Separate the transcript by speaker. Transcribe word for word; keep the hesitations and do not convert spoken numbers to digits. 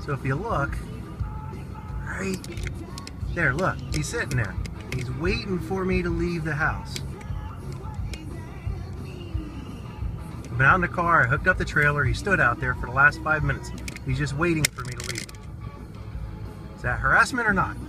Speaker 1: So if you look, right there, look, he's sitting there. He's waiting for me to leave the house. I've been out in the car, I hooked up the trailer, he stood out there for the last five minutes. He's just waiting for me to leave. Is that harassment or not?